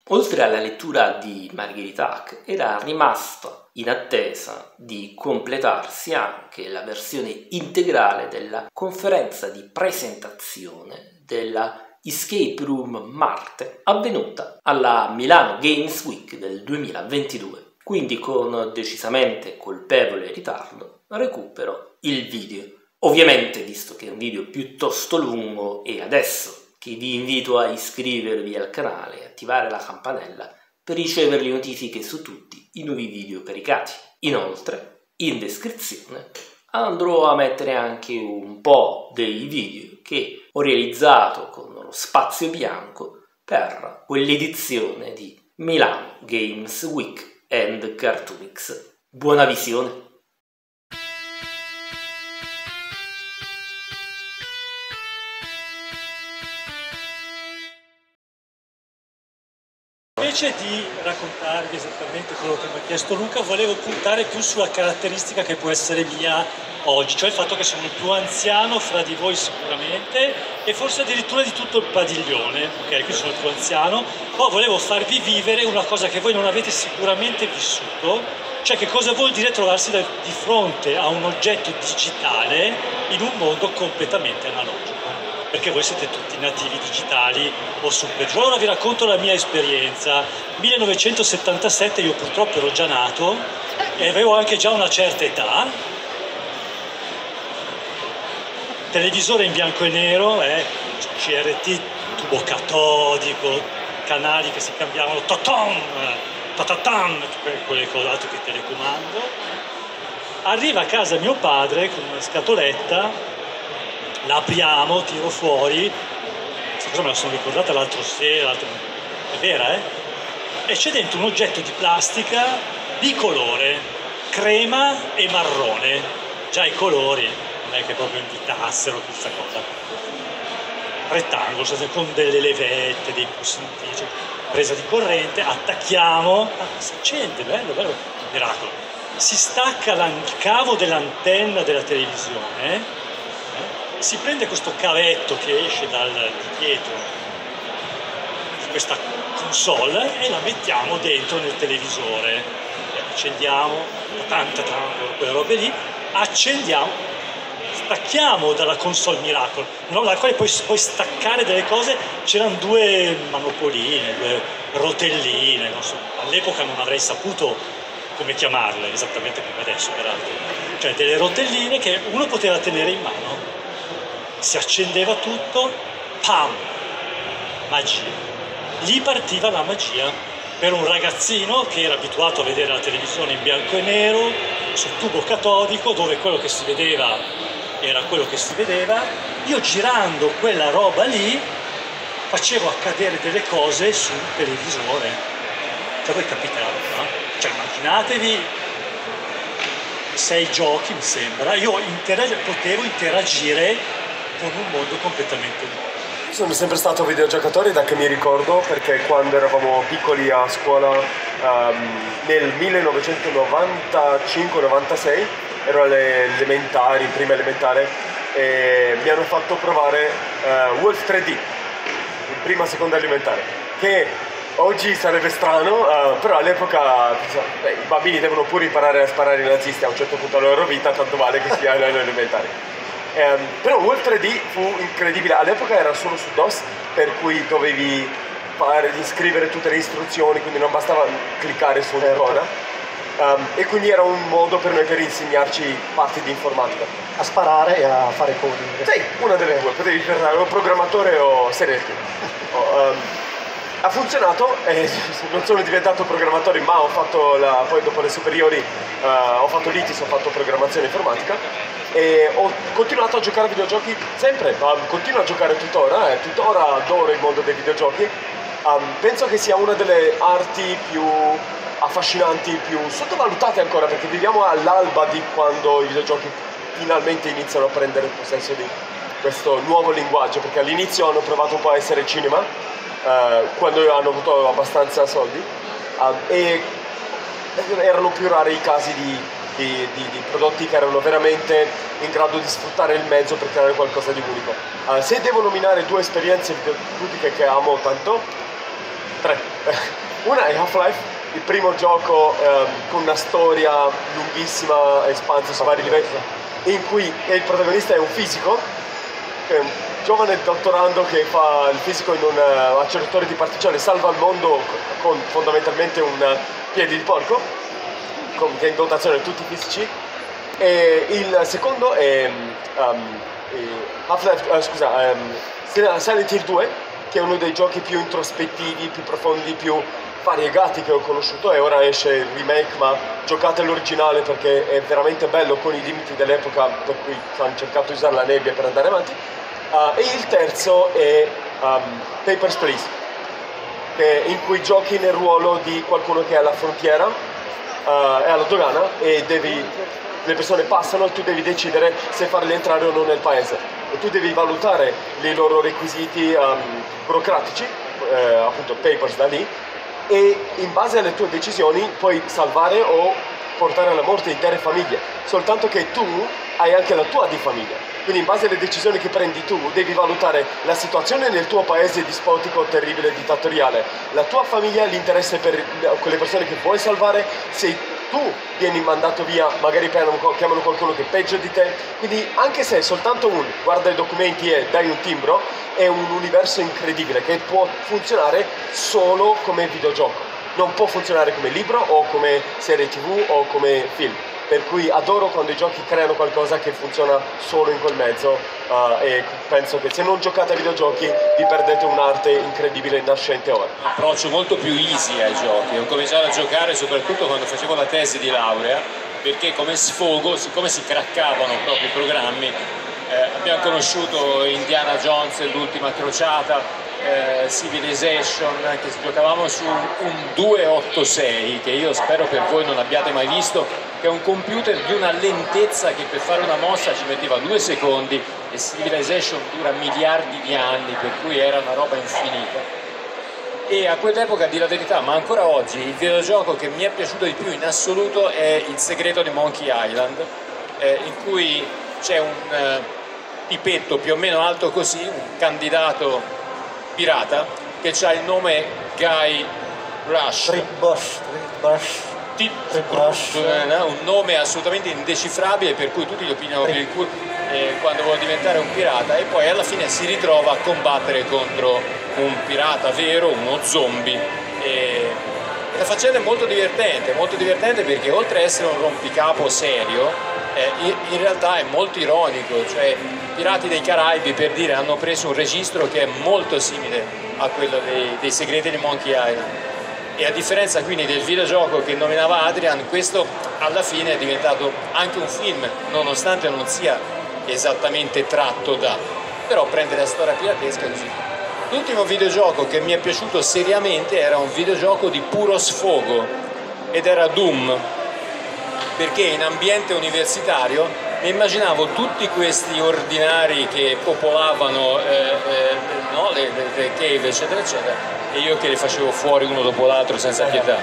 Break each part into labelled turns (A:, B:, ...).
A: Oltre alla lettura di Marguerite Hack, era rimasta in attesa di completarsi anche la versione integrale della conferenza di presentazione della Escape Room Marte avvenuta alla Milano Games Week del 2022. Quindi con decisamente colpevole ritardo recupero il video. Ovviamente, visto che è un video piuttosto lungo, e adesso che vi invito a iscrivervi al canale e attivare la campanella per ricevere le notifiche su tutti i nuovi video caricati. Inoltre, in descrizione andrò a mettere anche un po' dei video che ho realizzato con lo spazio bianco per quell'edizione di Milano Games Week and Cartoonix. Buona visione!
B: Invece di raccontarvi esattamente quello che mi ha chiesto Luca, volevo puntare più sulla caratteristica che può essere mia oggi, cioè il fatto che sono il più anziano fra di voi sicuramente e forse addirittura di tutto il padiglione, ok? Quindi sono il più anziano, ma volevo farvi vivere una cosa che voi non avete sicuramente vissuto, cioè che cosa vuol dire trovarsi di fronte a un oggetto digitale in un mondo completamente analogico. Perché voi siete tutti nativi digitali o super giù. Allora vi racconto la mia esperienza. 1977 io purtroppo ero già nato e avevo anche già una certa età. Televisore in bianco e nero, CRT, tubo catodico, canali che si cambiavano, quelle cose che telecomando. Arriva a casa mio padre con una scatoletta, la apriamo, tiro fuori, questa cosa me la sono ricordata l'altro sera, è vera, e c'è dentro un oggetto di plastica bicolore, crema e marrone, già i colori non è che proprio invitassero questa cosa, rettangolo, con delle levette, dei pulsanti, presa di corrente, attacchiamo, si accende, bello, miracolo, si stacca il cavo dell'antenna della televisione, si prende questo cavetto che esce di dietro di questa console e la mettiamo dentro nel televisore, accendiamo, quelle robe lì, accendiamo, stacchiamo dalla console Miracle, dalla quale puoi staccare delle cose, c'erano due manopoline, due rotelline, non so, all'epoca non avrei saputo come chiamarle, esattamente come adesso peraltro, cioè delle rotelline che uno poteva tenere in mano. Si accendeva tutto, pam, magia. Lì partiva la magia. Per un ragazzino che era abituato a vedere la televisione in bianco e nero, sul tubo catodico, dove quello che si vedeva era quello che si vedeva, io girando quella roba lì facevo accadere delle cose sul televisore. Cioè voi capite la roba? Cioè immaginatevi 6 giochi, mi sembra, io potevo interagire con un mondo completamente nuovo.
C: Sono sempre stato videogiocatore da che mi ricordo, perché quando eravamo piccoli a scuola nel 1995-96 ero alle elementari, prima elementare, e mi hanno fatto provare Wolf 3D, prima seconda elementare, che oggi sarebbe strano, però all'epoca i bambini devono pure imparare a sparare ai nazisti a un certo punto della loro vita, tanto vale che sia alle elementari. Però Wolf 3D fu incredibile, all'epoca era solo su DOS, per cui dovevi iscrivere tutte le istruzioni, quindi non bastava cliccare su un'icona, e quindi era un modo per noi per insegnarci parti di informatica.
D: A sparare e a fare coding.
C: Sì, una delle due, potevi fare o programmatore o serie TV. Ha funzionato, non sono diventato programmatore, ma ho fatto poi dopo le superiori ho fatto l'ITIS, ho fatto programmazione informatica e ho continuato a giocare a videogiochi sempre, continuo a giocare tuttora, tuttora adoro il mondo dei videogiochi. Penso che sia una delle arti più affascinanti, più sottovalutate ancora, perché viviamo all'alba di quando i videogiochi finalmente iniziano a prendere possesso di questo nuovo linguaggio, perché all'inizio hanno provato un po' a essere cinema, quando hanno avuto abbastanza soldi, e erano più rari i casi di prodotti che erano veramente in grado di sfruttare il mezzo per creare qualcosa di unico. Se devo nominare 2 esperienze videoludiche che amo tanto, 3. Una è Half-Life, il primo gioco con una storia lunghissima, espansa su vari livelli, in cui il protagonista è un fisico, è un giovane dottorando che fa il fisico in un acceleratore di particelle, salva il mondo con fondamentalmente un piede di porco, che è in dotazione tutti i fisici. E il secondo è Silent Hill 2, che è uno dei giochi più introspettivi, più profondi, più variegati che ho conosciuto, e ora esce il remake, ma giocate l'originale perché è veramente bello con i limiti dell'epoca, per cui hanno cercato di usare la nebbia per andare avanti. E il terzo è Papers, Please, in cui giochi nel ruolo di qualcuno che è alla frontiera, è alla dogana, e le persone passano e tu devi decidere se farli entrare o no nel paese, e tu devi valutare i loro requisiti burocratici, appunto Papers da lì, e in base alle tue decisioni puoi salvare o portare alla morte intere famiglie, soltanto che tu hai anche la tua di famiglia. Quindi in base alle decisioni che prendi tu devi valutare la situazione nel tuo paese dispotico, terribile, dittatoriale, la tua famiglia, l'interesse per quelle persone che vuoi salvare, se tu vieni mandato via, magari chiamano qualcuno che è peggio di te. Quindi anche se è soltanto guarda i documenti e dai un timbro, è un universo incredibile che può funzionare solo come videogioco, non può funzionare come libro o come serie tv o come film. Per cui adoro quando i giochi creano qualcosa che funziona solo in quel mezzo, e penso che se non giocate a videogiochi vi perdete un'arte incredibile nascente ora.
E: Un approccio molto più easy ai giochi. Ho cominciato a giocare soprattutto quando facevo la tesi di laurea, perché come sfogo, siccome si craccavano proprio i programmi, abbiamo conosciuto Indiana Jones, l'ultima crociata, Civilization, che giocavamo su un 286, che io spero per voi non abbiate mai visto, che è un computer di una lentezza che per fare una mossa ci metteva 2 secondi, e Civilization dura miliardi di anni, per cui era una roba infinita. E a quell'epoca, a dire la verità, ma ancora oggi, il videogioco che mi è piaciuto di più in assoluto è Il segreto di Monkey Island, in cui c'è un tipetto più o meno alto così, un candidato pirata che ha il nome Guy Rush, un nome assolutamente indecifrabile, per cui tutti gli opinano per il culo quando vuole diventare un pirata, e poi alla fine si ritrova a combattere contro un pirata vero, uno zombie. E la faccenda è molto divertente perché oltre a essere un rompicapo serio, in realtà è molto ironico, cioè Pirati dei Caraibi, per dire, hanno preso un registro che è molto simile a quello dei segreti di Monkey Island, e a differenza quindi del videogioco che nominava Adrian, questo alla fine è diventato anche un film, nonostante non sia esattamente tratto però prende la storia piratesca così. L'ultimo videogioco che mi è piaciuto seriamente era un videogioco di puro sfogo, ed era Doom, perché in ambiente universitario mi immaginavo tutti questi ordinari che popolavano le cave, eccetera eccetera, e io che li facevo fuori uno dopo l'altro senza pietà.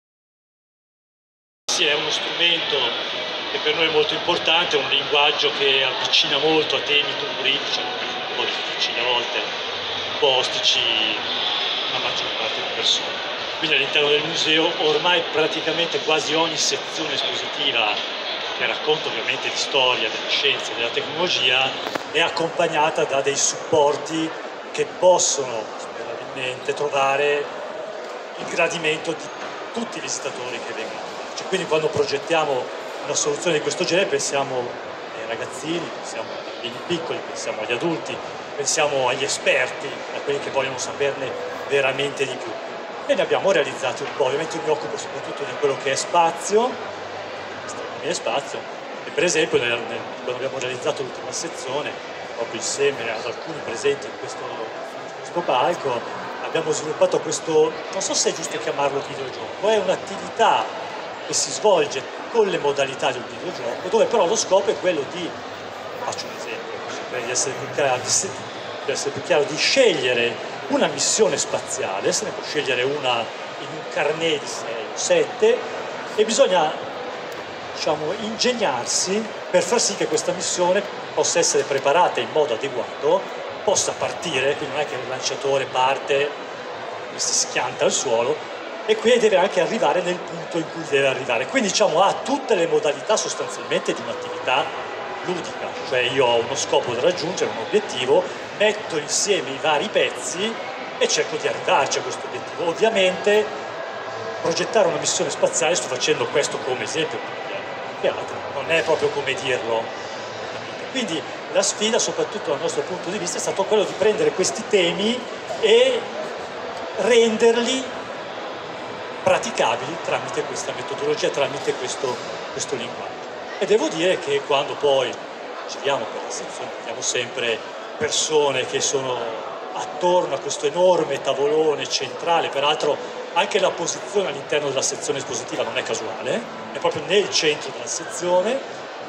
B: Sì, è uno strumento che per noi è molto importante, è un linguaggio che avvicina molto a temi duri, diciamo, un po' difficili a volte, un po' ostici la maggior parte delle persone. Quindi all'interno del museo ormai praticamente quasi ogni sezione espositiva, che racconta ovviamente di storia, delle scienze, della tecnologia, è accompagnata da dei supporti che possono sperabilmente trovare il gradimento di tutti i visitatori che vengono. Cioè, quindi quando progettiamo una soluzione di questo genere pensiamo ai ragazzini, pensiamo ai bambini piccoli, pensiamo agli adulti, pensiamo agli esperti, a quelli che vogliono saperne veramente di più. E ne abbiamo realizzati un po'. Ovviamente io mi occupo soprattutto di quello che è spazio, spazio, e per esempio quando abbiamo realizzato l'ultima sezione, proprio insieme ad alcuni presenti in questo palco, abbiamo sviluppato questo, non so se è giusto chiamarlo videogioco, è un'attività che si svolge con le modalità di un videogioco, dove però lo scopo è quello di, faccio un esempio, per essere più chiaro, di scegliere una missione spaziale. Se ne può scegliere una in un carnet di 6 o 7, e bisogna, diciamo, ingegnarsi per far sì che questa missione possa essere preparata in modo adeguato, possa partire, quindi non è che il lanciatore parte e si schianta al suolo, e qui deve anche arrivare nel punto in cui deve arrivare. Quindi diciamo ha tutte le modalità sostanzialmente di un'attività ludica, cioè io ho uno scopo da raggiungere, un obiettivo, metto insieme i vari pezzi e cerco di arrivarci a questo obiettivo. Ovviamente progettare una missione spaziale, sto facendo questo come esempio, perché non è proprio come dirlo. Quindi la sfida, soprattutto dal nostro punto di vista, è stato quello di prendere questi temi e renderli praticabili tramite questa metodologia, tramite questo linguaggio. E devo dire che quando poi giriamo per la sezione vediamo sempre persone che sono attorno a questo enorme tavolone centrale, peraltro anche la posizione all'interno della sezione espositiva non è casuale, è proprio nel centro della sezione,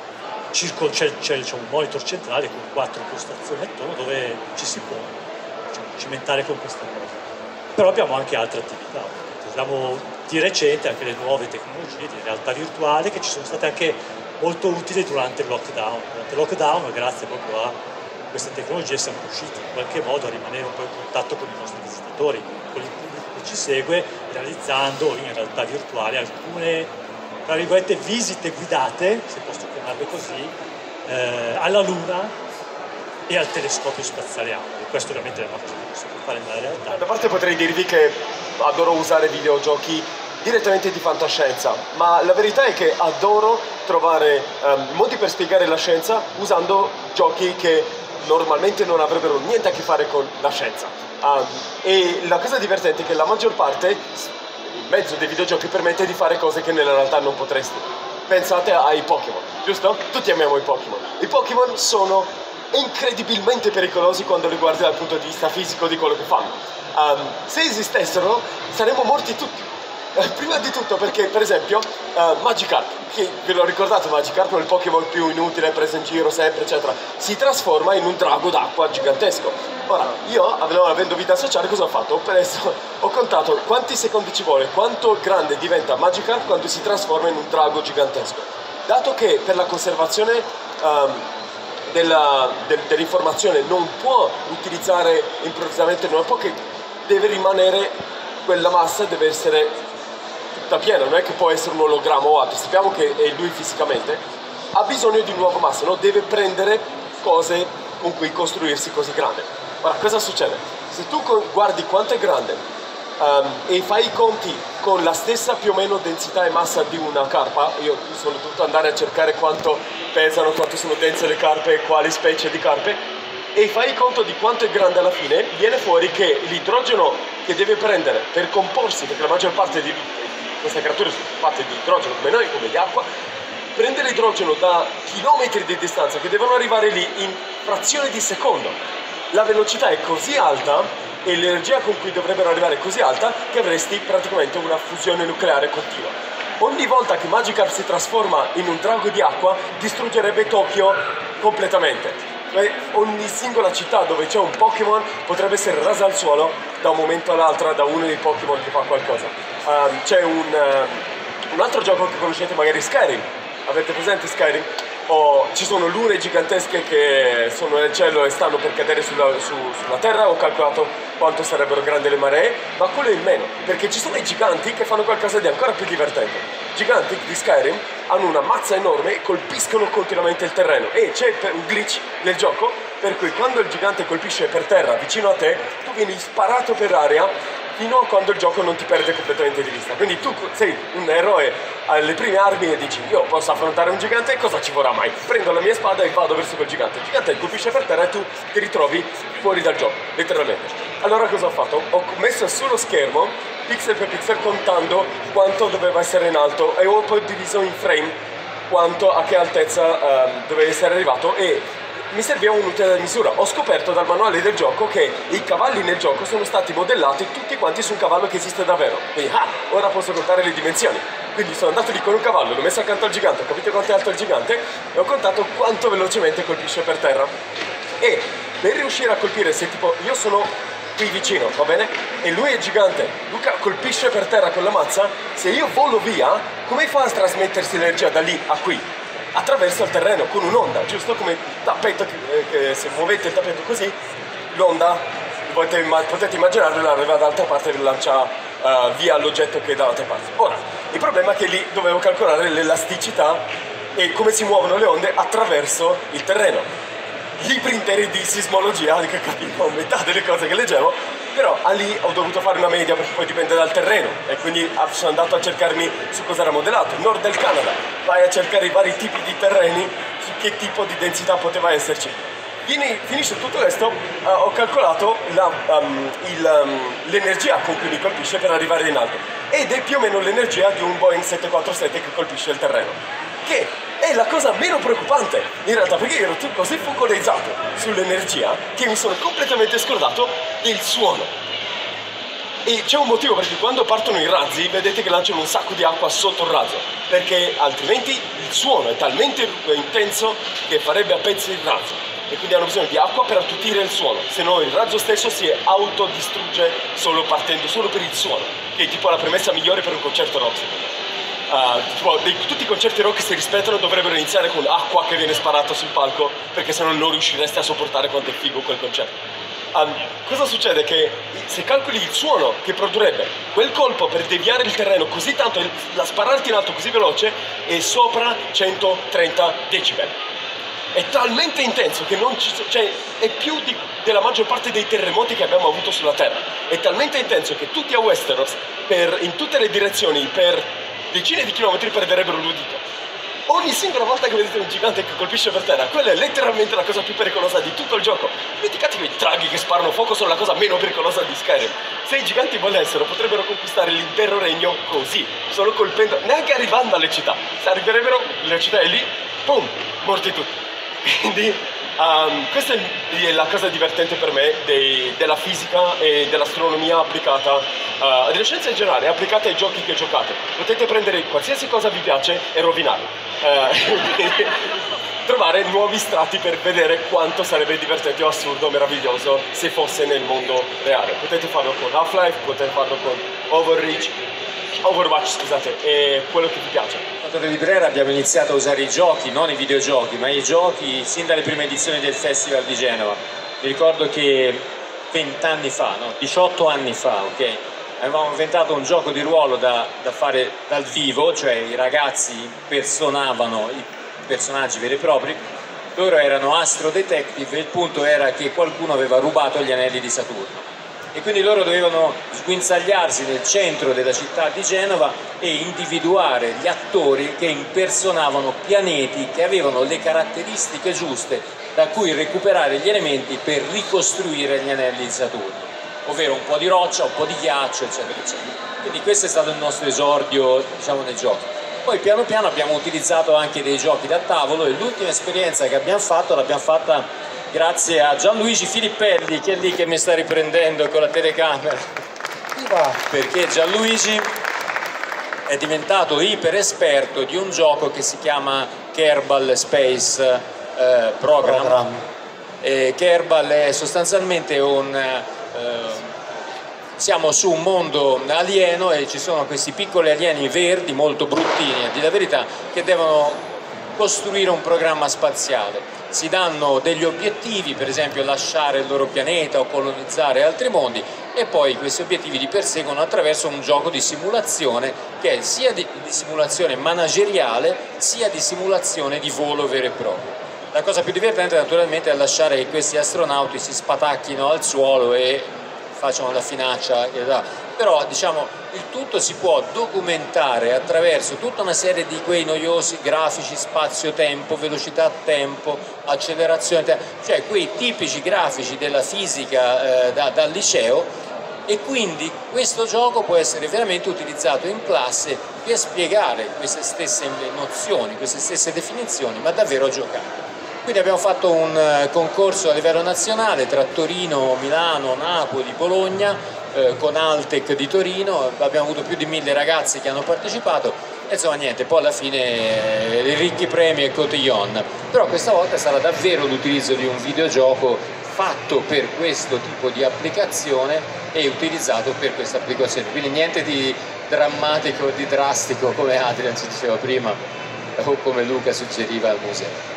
B: c'è un monitor centrale con 4 impostazioni attorno dove ci si può cimentare con questa cosa. Però abbiamo anche altre attività. Usiamo di recente anche le nuove tecnologie di realtà virtuale che ci sono state anche molto utili durante il lockdown. Durante il lockdown, grazie proprio a queste tecnologie, siamo riusciti in qualche modo a rimanere un po' in contatto con i nostri visitatori, con il pubblico che ci segue, realizzando in realtà virtuale alcune, tra virgolette, visite guidate, se posso chiamarle così, alla Luna e al telescopio spaziale Hubble. Questo ovviamente è una cosa che non si può fare nella realtà.
C: Da parte potrei dirvi che adoro usare videogiochi direttamente di fantascienza, ma la verità è che adoro trovare modi per spiegare la scienza usando giochi che normalmente non avrebbero niente a che fare con la scienza. E la cosa divertente è che la maggior parte, il mezzo dei videogiochi, permette di fare cose che nella realtà non potresti. Pensate ai Pokémon, giusto? Tutti amiamo i Pokémon. I Pokémon sono incredibilmente pericolosi quando li guardi dal punto di vista fisico di quello che fanno. Se esistessero saremmo morti tutti. Prima di tutto perché, per esempio, Magikarp, che ve l'ho ricordato, Magikarp è il Pokémon più inutile, preso in giro sempre, eccetera, si trasforma in un drago d'acqua gigantesco. Ora, io, avendo vita sociale, cosa ho fatto? Ho contato quanti secondi ci vuole, quanto grande diventa Magikarp quando si trasforma in un drago gigantesco. Dato che per la conservazione dell'informazione non può utilizzare improvvisamente, non può, che deve rimanere, quella massa deve essere tutta piena, non è che può essere un ologramma o altro. Sappiamo che è lui fisicamente, ha bisogno di nuova massa, no? Deve prendere cose con cui costruirsi così grande. Ora, cosa succede? Se tu guardi quanto è grande e fai i conti con la stessa più o meno densità e massa di una carpa, io sono dovuto andare a cercare quanto pesano, quanto sono dense le carpe e quali specie di carpe, e fai conto di quanto è grande alla fine, viene fuori che l'idrogeno che deve prendere per comporsi, perché la maggior parte di queste creature sono fatte di idrogeno come noi, come di acqua, prende l'idrogeno da chilometri di distanza che devono arrivare lì in frazioni di secondo. La velocità è così alta e l'energia con cui dovrebbero arrivare è così alta che avresti praticamente una fusione nucleare continua. Ogni volta che Magikarp si trasforma in un drago di acqua distruggerebbe Tokyo completamente. Ogni singola città dove c'è un Pokémon potrebbe essere rasa al suolo da un momento all'altro da uno dei Pokémon che fa qualcosa. C'è un altro gioco che conoscete, magari Skyrim. Avete presente Skyrim? Ci sono lune gigantesche che sono nel cielo e stanno per cadere sulla terra. Ho calcolato quanto sarebbero grandi le maree, ma quello è il meno, perché ci sono i giganti che fanno qualcosa di ancora più divertente. I giganti di Skyrim hanno una mazza enorme e colpiscono continuamente il terreno, e c'è un glitch nel gioco per cui quando il gigante colpisce per terra vicino a te, tu vieni sparato per aria fino a quando il gioco non ti perde completamente di vista. Quindi tu sei un eroe alle prime armi e dici: io posso affrontare un gigante, cosa ci vorrà mai? Prendo la mia spada e vado verso quel gigante. Il gigante colpisce per terra e tu ti ritrovi fuori dal gioco, letteralmente. Allora cosa ho fatto? Ho messo sullo schermo, pixel per pixel, contando quanto doveva essere in alto, e ho poi diviso in frame a che altezza doveva essere arrivato, e mi serviva un'unità di misura. Ho scoperto dal manuale del gioco che i cavalli nel gioco sono stati modellati tutti quanti su un cavallo che esiste davvero. Quindi ora posso contare le dimensioni. Quindi sono andato lì con un cavallo, l'ho messo accanto al gigante, ho capito quanto è alto il gigante e ho contato quanto velocemente colpisce per terra. E per riuscire a colpire, se tipo io sono qui vicino, va bene? E lui è gigante, Luca colpisce per terra con la mazza, se io volo via, come fa a trasmettersi l'energia da lì a qui? Attraverso il terreno, con un'onda, giusto come il tappeto, che se muovete il tappeto così, l'onda, potete immaginarvela, arriva dall'altra parte e vi lancia via l'oggetto che è dall'altra parte. Ora, il problema è che lì dovevo calcolare l'elasticità e come si muovono le onde attraverso il terreno. Libri interi di sismologia che capivo metà delle cose che leggevo, però lì ho dovuto fare una media perché poi dipende dal terreno e quindi sono andato a cercarmi su cosa era modellato. Nord del Canada, vai a cercare i vari tipi di terreni, su che tipo di densità poteva esserci. Finisce tutto questo, ho calcolato l'energia con cui mi colpisce per arrivare in alto ed è più o meno l'energia di un Boeing 747 che colpisce il terreno, che è la cosa meno preoccupante in realtà, perché io ero così focalizzato sull'energia che mi sono completamente scordato del suono. E c'è un motivo perché quando partono i razzi vedete che lanciano un sacco di acqua sotto il razzo, perché altrimenti il suono è talmente intenso che farebbe a pezzi il razzo e quindi hanno bisogno di acqua per attutire il suono, se no il razzo stesso si autodistrugge solo partendo, solo per il suono, che è tipo la premessa migliore per un concerto rock. Tutti i concerti rock si rispettano dovrebbero iniziare con acqua che viene sparata sul palco, perché sennò non riuscireste a sopportare quanto è figo quel concerto. Cosa succede? Che se calcoli il suono che produrrebbe quel colpo per deviare il terreno così tanto, la spararti in alto così veloce, è sopra 130 decibel. È talmente intenso che non ci, cioè, è più della maggior parte dei terremoti che abbiamo avuto sulla Terra. È talmente intenso che tutti a Westeros, in tutte le direzioni, per decine di chilometri, perderebbero l'udito. Ogni singola volta che vedete un gigante che colpisce per terra, quella è letteralmente la cosa più pericolosa di tutto il gioco. Dimenticate che i draghi che sparano fuoco sono la cosa meno pericolosa di Skyrim. Se i giganti volessero potrebbero conquistare l'intero regno così, solo colpendo, neanche arrivando alle città. Se arriverebbero, la città è lì, boom, morti tutti. Quindi questa è la cosa divertente per me della fisica e dell'astronomia applicata, delle scienze in generale, applicate ai giochi che giocate. Potete prendere qualsiasi cosa vi piace e rovinarla. Trovare nuovi strati per vedere quanto sarebbe divertente o assurdo o meraviglioso se fosse nel mondo reale. Potete farlo con Half-Life, potete farlo con Overwatch, scusate, è quello che vi piace.
E: Quando da Librera abbiamo iniziato a usare i giochi, non i videogiochi, ma i giochi sin dalle prime edizioni del Festival di Genova. Mi ricordo che 20 anni fa, no? 18 anni fa, ok? Avevamo inventato un gioco di ruolo da fare dal vivo, cioè i ragazzi impersonavano i personaggi veri e propri, loro erano Astro Detective e il punto era che qualcuno aveva rubato gli anelli di Saturno. E quindi loro dovevano sguinzagliarsi nel centro della città di Genova e individuare gli attori che impersonavano pianeti che avevano le caratteristiche giuste da cui recuperare gli elementi per ricostruire gli anelli di Saturno, ovvero un po' di roccia, un po' di ghiaccio, eccetera, eccetera. Quindi questo è stato il nostro esordio, diciamo, nei giochi. Poi piano piano abbiamo utilizzato anche dei giochi da tavolo e l'ultima esperienza che abbiamo fatto l'abbiamo fatta grazie a Gianluigi Filippelli, che è lì che mi sta riprendendo con la telecamera, perché Gianluigi è diventato iper esperto di un gioco che si chiama Kerbal Space Program. Kerbal è sostanzialmente siamo su un mondo alieno e ci sono questi piccoli alieni verdi molto bruttini, a dire la verità, che devono costruire un programma spaziale. Si danno degli obiettivi, per esempio lasciare il loro pianeta o colonizzare altri mondi, e poi questi obiettivi li perseguono attraverso un gioco di simulazione che è sia di simulazione manageriale sia di simulazione di volo vero e proprio. La cosa più divertente naturalmente è lasciare che questi astronauti si spatacchino al suolo e facciano la finaccia, però diciamo il tutto si può documentare attraverso tutta una serie di quei noiosi grafici spazio-tempo, velocità-tempo, accelerazione, cioè quei tipici grafici della fisica dal liceo, e quindi questo gioco può essere veramente utilizzato in classe per spiegare queste stesse nozioni, queste stesse definizioni, ma davvero giocare. Quindi abbiamo fatto un concorso a livello nazionale tra Torino, Milano, Napoli, Bologna, con Altec di Torino, abbiamo avuto più di 1000 ragazzi che hanno partecipato, e insomma niente, poi alla fine i ricchi premi e cotillon. Però questa volta sarà davvero l'utilizzo di un videogioco fatto per questo tipo di applicazione e utilizzato per questa applicazione, quindi niente di drammatico, di drastico come Adrian ci diceva prima o come Luca suggeriva al museo.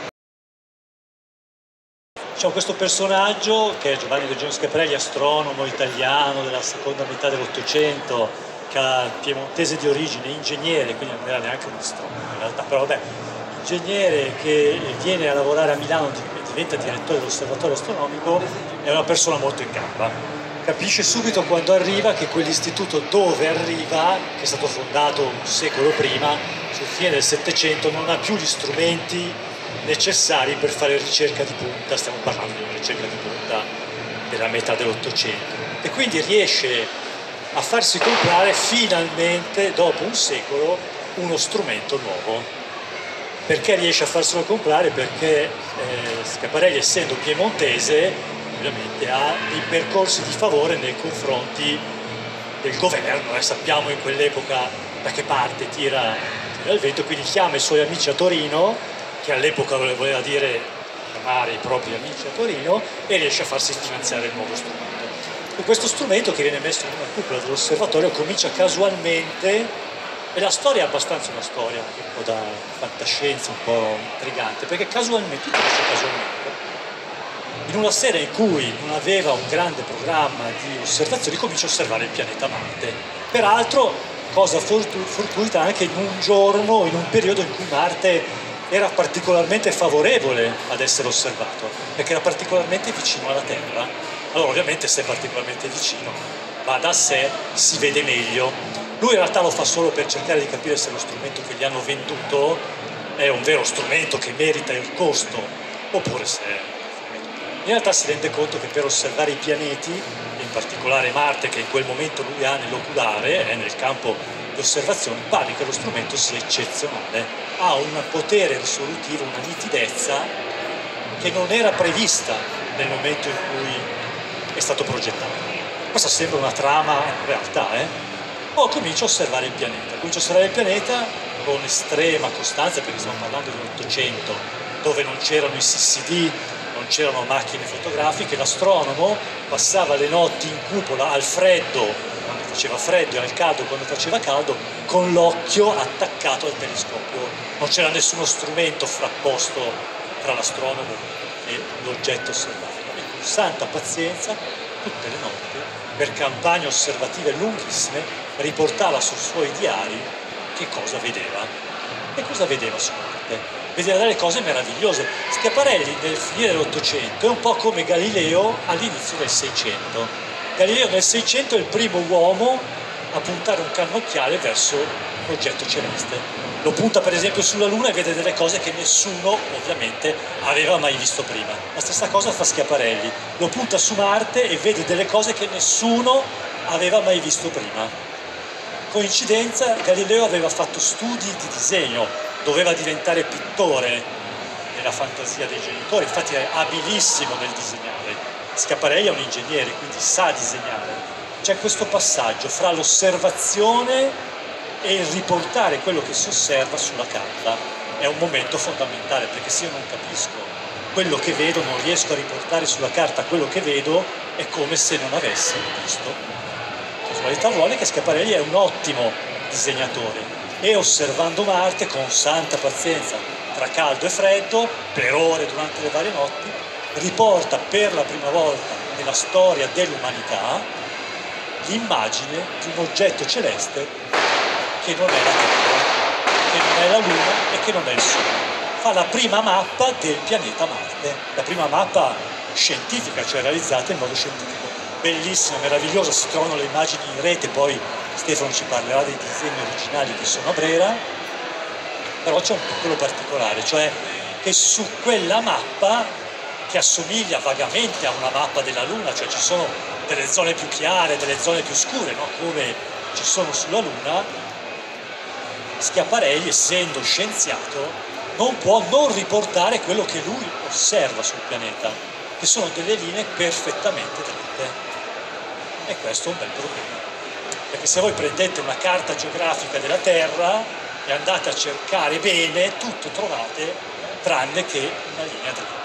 B: C'è questo personaggio che è Giovanni De Gioia Schiaparelli, astronomo italiano della seconda metà dell'Ottocento, piemontese di origine, ingegnere, quindi non era neanche un astronomo in realtà, però vabbè, ingegnere che viene a lavorare a Milano e diventa direttore dell'osservatorio astronomico, è una persona molto in gamba. Capisce subito quando arriva che quell'istituto dove arriva, che è stato fondato un secolo prima, sul fine del Settecento, non ha più gli strumenti necessari per fare ricerca di punta. Stiamo parlando di una ricerca di punta della metà dell'Ottocento, e quindi riesce a farsi comprare finalmente, dopo un secolo, uno strumento nuovo. Perché riesce a farselo comprare? Perché Schiaparelli, essendo piemontese, ovviamente ha dei percorsi di favore nei confronti del governo, sappiamo in quell'epoca da che parte tira il vento, quindi chiama i suoi amici a Torino, che all'epoca voleva dire chiamare i propri amici a Torino, e riesce a farsi finanziare il nuovo strumento. E questo strumento, che viene messo in una cupola dell'osservatorio, comincia casualmente, e la storia è abbastanza una storia anche un po' da fantascienza, un po' intrigante, perché casualmente, tutto nasce casualmente, in una sera in cui non aveva un grande programma di osservazioni, comincia a osservare il pianeta Marte. Peraltro, cosa fortuita, anche in un giorno, in un periodo in cui Marte era particolarmente favorevole ad essere osservato, perché era particolarmente vicino alla Terra. Allora ovviamente, se è particolarmente vicino, va da sé, si vede meglio. Lui in realtà lo fa solo per cercare di capire se lo strumento che gli hanno venduto è un vero strumento che merita il costo, oppure se in realtà si rende conto che per osservare i pianeti, in particolare Marte, che in quel momento lui ha nell'oculare, è nel campo di osservazione, pare che lo strumento sia eccezionale, ha un potere risolutivo, una nitidezza che non era prevista nel momento in cui è stato progettato. Questa sembra una trama, in realtà, Poi comincia a osservare il pianeta, con estrema costanza, perché stiamo parlando dell'Ottocento, dove non c'erano i CCD, non c'erano macchine fotografiche. L'astronomo passava le notti in cupola al freddo quando faceva freddo e al caldo quando faceva caldo, con l'occhio attaccato al telescopio. Non c'era nessuno strumento frapposto tra l'astronomo e l'oggetto osservato. E con santa pazienza, tutte le notti, per campagne osservative lunghissime, riportava sui suoi diari che cosa vedeva. E cosa vedeva su Marte? Vedeva delle cose meravigliose. Schiaparelli nel finire dell'Ottocento è un po' come Galileo all'inizio del Seicento. Galileo nel Seicento è il primo uomo a puntare un cannocchiale verso un oggetto celeste. Lo punta per esempio sulla Luna e vede delle cose che nessuno ovviamente aveva mai visto prima. La stessa cosa fa Schiaparelli, lo punta su Marte e vede delle cose che nessuno aveva mai visto prima. Coincidenza, Galileo aveva fatto studi di disegno, doveva diventare pittore nella fantasia dei genitori, infatti è abilissimo nel disegnare. Schiaparelli è un ingegnere, quindi sa disegnare. C'è questo passaggio fra l'osservazione e il riportare quello che si osserva sulla carta. È un momento fondamentale, perché se io non capisco quello che vedo, non riesco a riportare sulla carta quello che vedo, è come se non avessi visto. La casualità vuole che Schiaparelli è un ottimo disegnatore, e osservando Marte con santa pazienza, tra caldo e freddo, per ore durante le varie notti, riporta per la prima volta nella storia dell'umanità l'immagine di un oggetto celeste che non è la Terra, che non è la Luna e che non è il Sole. Fa la prima mappa del pianeta Marte, la prima mappa scientifica, cioè realizzata in modo scientifico. Bellissima, meravigliosa, si trovano le immagini in rete, poi Stefano ci parlerà dei disegni originali che sono a Brera, però c'è un piccolo particolare, cioè che su quella mappa, che assomiglia vagamente a una mappa della Luna, cioè ci sono delle zone più chiare, delle zone più scure, no? Come ci sono sulla Luna, Schiaparelli, essendo scienziato, non può non riportare quello che lui osserva sul pianeta, che sono delle linee perfettamente dritte. E questo è un bel problema, perché se voi prendete una carta geografica della Terra e andate a cercare bene, tutto trovate tranne che una linea dritta.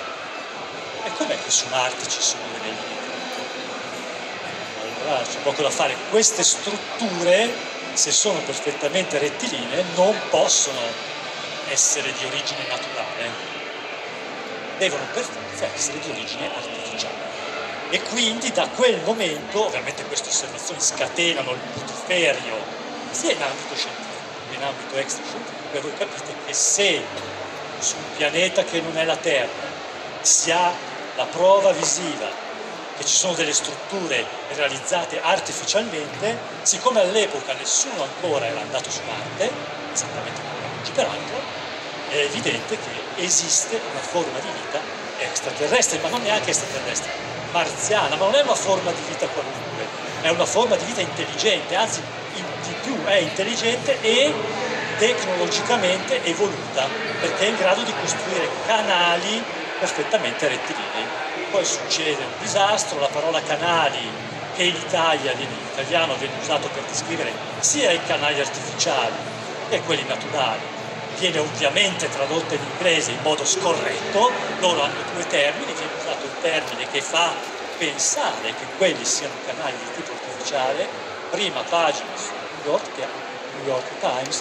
B: E com'è che su Marte ci sono delle linee dritte? Allora c'è poco da fare. Queste strutture, se sono perfettamente rettilinee, non possono essere di origine naturale, devono per forza essere di origine artificiale. E quindi da quel momento, ovviamente queste osservazioni scatenano il putiferio sia in ambito scientifico che in ambito extrascientifico, e voi capite che se su un pianeta che non è la Terra si ha la prova visiva che ci sono delle strutture realizzate artificialmente, siccome all'epoca nessuno ancora era andato su Marte, esattamente come oggi peraltro, è evidente che esiste una forma di vita extraterrestre, ma non neanche extraterrestre, marziana, ma non è una forma di vita qualunque, è una forma di vita intelligente, anzi di più è intelligente e tecnologicamente evoluta, perché è in grado di costruire canali perfettamente rettilinei. Poi succede un disastro, la parola canali, che in italiano viene usato per descrivere sia i canali artificiali che quelli naturali, viene ovviamente tradotta in inglese in modo scorretto, loro hanno due termini, viene usato il termine che fa pensare che quelli siano canali di tipo artificiale, prima pagina su New York Times,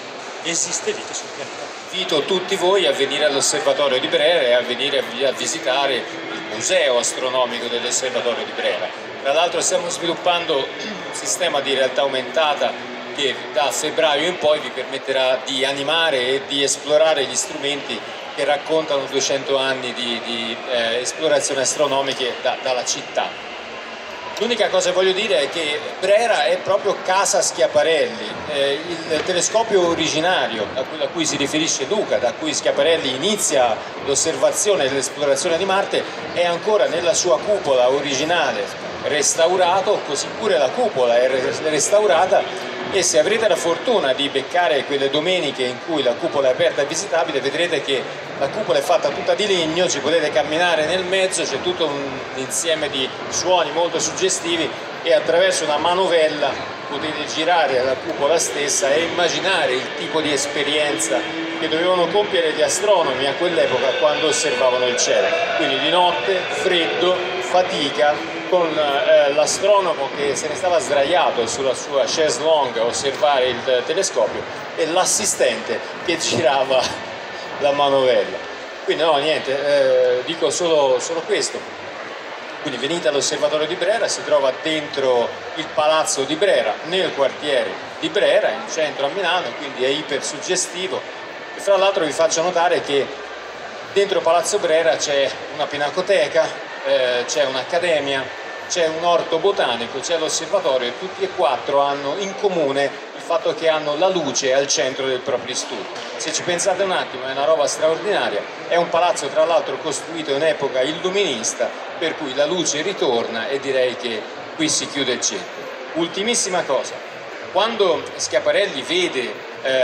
B: esiste vita sul pianeta.
E: Invito tutti voi a venire all'osservatorio di Brera e a venire a visitare il museo astronomico dell'osservatorio di Brera. Tra l'altro stiamo sviluppando un sistema di realtà aumentata che da febbraio in poi vi permetterà di animare e di esplorare gli strumenti che raccontano 200 anni di esplorazioni astronomiche dalla città. L'unica cosa che voglio dire è che Brera è proprio casa Schiaparelli, il telescopio originario a cui si riferisce Luca, da cui Schiaparelli inizia l'osservazione e l'esplorazione di Marte, è ancora nella sua cupola originale, restaurato, così pure la cupola è restaurata, e se avrete la fortuna di beccare quelle domeniche in cui la cupola è aperta e visitabile, vedrete che la cupola è fatta tutta di legno, ci potete camminare nel mezzo, c'è tutto un insieme di suoni molto suggestivi e attraverso una manovella potete girare la cupola stessa e immaginare il tipo di esperienza che dovevano compiere gli astronomi a quell'epoca quando osservavano il cielo. Quindi di notte, freddo, fatica, con l'astronomo che se ne stava sdraiato sulla sua chaise longue a osservare il telescopio e l'assistente che girava la manovella. Quindi no, niente, dico solo questo. Quindi venite all'osservatorio di Brera, si trova dentro il palazzo di Brera, nel quartiere di Brera, in centro a Milano, quindi è iper suggestivo. E fra l'altro vi faccio notare che dentro Palazzo Brera c'è una pinacoteca, c'è un'accademia, c'è un orto botanico, c'è l'osservatorio, e tutti e quattro hanno in comune il fatto che hanno la luce al centro del proprio studio. Se ci pensate un attimo è una roba straordinaria, è un palazzo tra l'altro costruito in epoca illuminista, per cui la luce ritorna e direi che qui si chiude il cerchio. Ultimissima cosa, quando Schiaparelli vede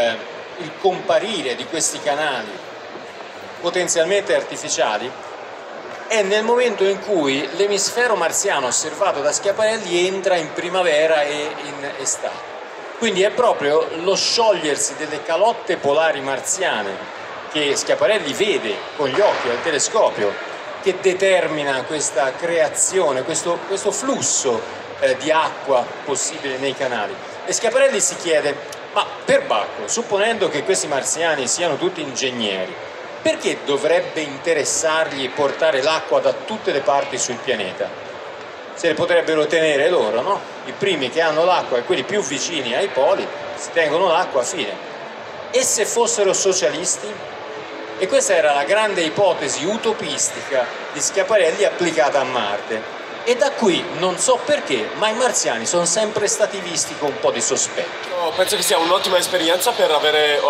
E: il comparire di questi canali potenzialmente artificiali, è nel momento in cui l'emisfero marziano osservato da Schiaparelli entra in primavera e in estate. Quindi è proprio lo sciogliersi delle calotte polari marziane che Schiaparelli vede con gli occhi al telescopio che determina questa creazione, questo flusso di acqua possibile nei canali. E Schiaparelli si chiede, ma perbacco, supponendo che questi marziani siano tutti ingegneri, perché dovrebbe interessargli portare l'acqua da tutte le parti sul pianeta? Se le potrebbero tenere loro, no? I primi che hanno l'acqua e quelli più vicini ai poli si tengono l'acqua a fine. E se fossero socialisti? E questa era la grande ipotesi utopistica di Schiaparelli applicata a Marte. E da qui, non so perché, ma i marziani sono sempre stati visti con un po' di sospetto.
C: Penso che sia un'ottima esperienza per avere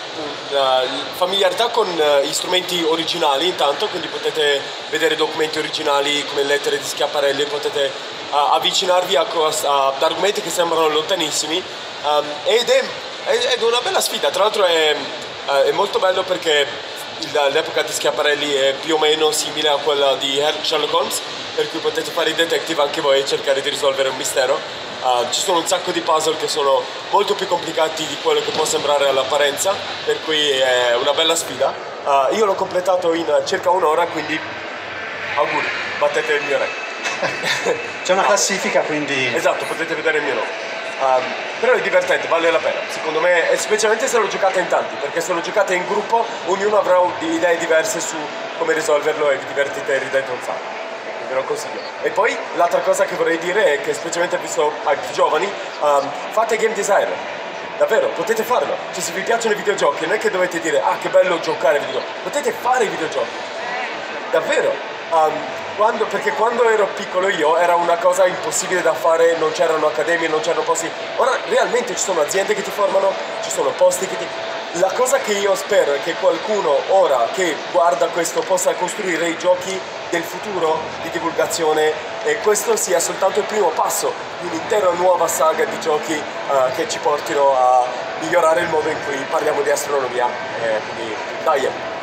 C: familiarità con gli strumenti originali intanto, quindi potete vedere documenti originali come lettere di Schiaparelli e potete avvicinarvi ad argomenti che sembrano lontanissimi, ed è una bella sfida. Tra l'altro è molto bello perché l'epoca di Schiaparelli è più o meno simile a quella di Sherlock Holmes, per cui potete fare i detective anche voi e cercare di risolvere un mistero. Ci sono un sacco di puzzle che sono molto più complicati di quello che può sembrare all'apparenza, per cui è una bella sfida. Io l'ho completato in circa un'ora, quindi auguri, battete il mio record.
D: C'è una classifica, quindi...
C: Esatto, potete vedere il mio nome. Però è divertente, vale la pena, secondo me, specialmente se lo giocate in tanti, perché se lo giocate in gruppo ognuno avrà idee diverse su come risolverlo e vi divertite e ridete un sacco. ve lo consiglio. E poi l'altra cosa che vorrei dire è che, specialmente visto ai più giovani, fate game design. Davvero, potete farlo. Cioè, se vi piacciono i videogiochi, non è che dovete dire ah che bello giocare ai videogiochi, potete fare i videogiochi. Davvero. Perché quando ero piccolo io era una cosa impossibile da fare, non c'erano accademie, non c'erano posti. Ora realmente ci sono aziende che ti formano, ci sono posti che ti... La cosa che io spero è che qualcuno ora che guarda questo possa costruire i giochi del futuro di divulgazione, e questo sia soltanto il primo passo di un'intera nuova saga di giochi che ci portino a migliorare il modo in cui parliamo di astronomia. Quindi dai!